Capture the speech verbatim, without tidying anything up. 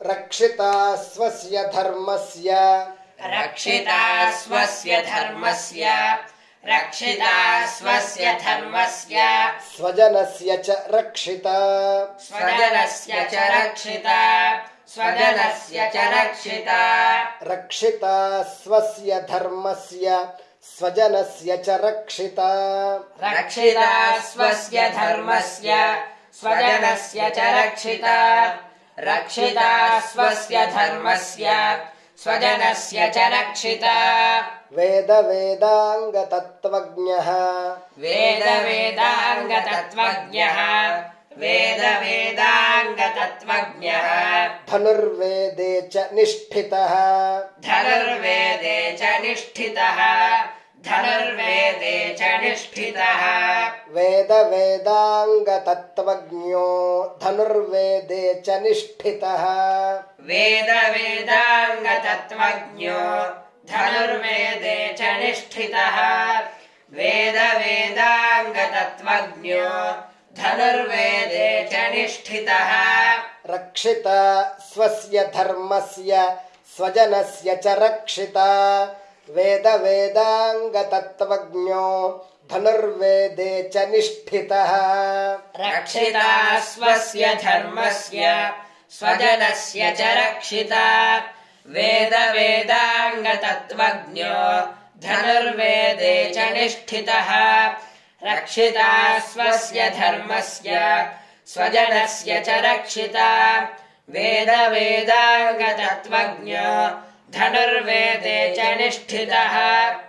रक्षिता स्वस्य धर्मस्य रक्षिता स्वस्य धर्मस्य रक्षिता स्वस्य धर्मस्य स्वजनस्य च रक्षिता स्वजनस्य च रक्षिता स्वजनस्य च रक्षिता रक्षिता स्वस्य धर्मस्य स्वजनस्य च रक्षिता रक्षिता स्वस्य धर्मस्य स्वजनस्य च रक्षिता रक्षिता स्वस्य धर्मस्य स्वजनस्य च रक्षिता वेद वेदांगतत्त्वज्ञः वेद वेदांगतत्त्वज्ञः वेद वेदांगतत्त्वज्ञः धनुर्वेदे च निष्ठितः धनुर्वेदे च निष्ठितः धनुर्वेदे च निष्ठितः वेद वेदांगतत्त्वज्ञो धनुर्वेदे च निष्ठितः वेद वेदांगतत्त्वज्ञो धनुर्वेदे च निष्ठितः वेद वेदांगतत्त्वज्ञो धनुर्वेदे च निष्ठितः रक्षिता स्वस्य धर्मस्य स्वजनस्य च रक्षिता वेद वेदांगतत्त्वज्ञो धनुर्वेदे च निष्ठितः रक्षिता स्वस्य धर्मस्य स्वजनस्य च रक्षिता वेद वेदांगतत्त्वज्ञो धनुर्वेदे च निष्ठितः रक्षिता स्वस्य धर्मस्य स्वजनस्य च रक्षिता वेद वेदांगतत्त्वज्ञो धनुर्वेदे च निष्ठितः